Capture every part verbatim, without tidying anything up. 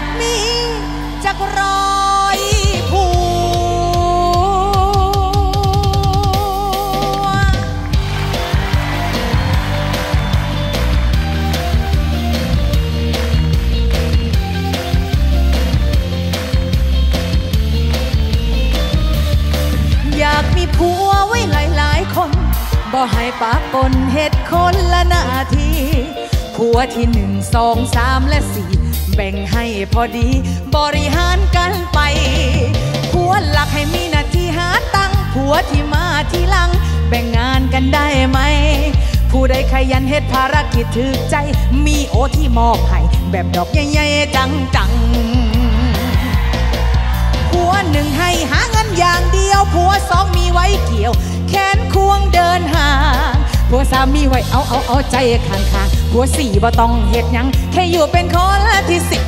ากมีจักร้อยผัวอยากมีผัวไว้หลายๆคนบ่ให้ปะปนเหตุคนละหน้าที่ผัวที่หนึ่งสองสามและสี่แบ่งให้พอดีบริหารกันไปผัวหลักให้มีหน้าที่หาตังค์ผัวที่มาที่หลังแบ่งงานกันได้ไหมผู้ใดขยันเฮ็ดภารกิจถึกใจมีโอที่มอบให้แบบดอกใหญ่ๆจังๆผัวหนึ่งให้หาเงินอย่างเดียวผัวสองมีไว้เกี่ยวแขนควงเดินห่างผัวสามมีไว้เอาเอาเอาใจข้างๆผัวสี่บ่ต้องเฮ็ดหยังแค่อยู่เป็นคนที่สี่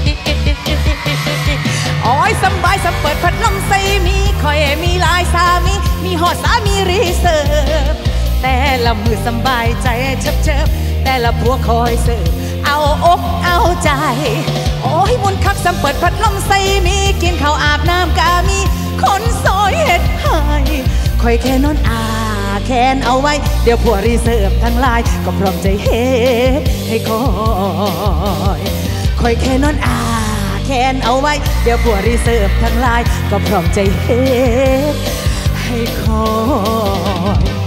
โอ้ยสบายสเปิดพัดลมใส่มีคอยมีหลายสามีมีหอดสามีรีเซิร์ฟแต่ละมือสบายใจเชิบเชิบแต่ละผัวคอยเสิร์ฟเอาอกเอาใจโอ้ยมุนคักสเปิดพัดลมใส่มีกินข้าวอาบน้ำกามีคนซอยเฮ็ดให้คอยแค่นอนอาแค้นเอาไว้เดี๋ยวผัวรีเซิร์ฟทั้งหลายก็พร้อมใจเฮ็ดให้คอยคอยแค่นอนอาแค้นเอาไว้เดี๋ยวผัวรีเซิร์ฟทั้งหลายก็พร้อมใจเฮ็ดให้คอย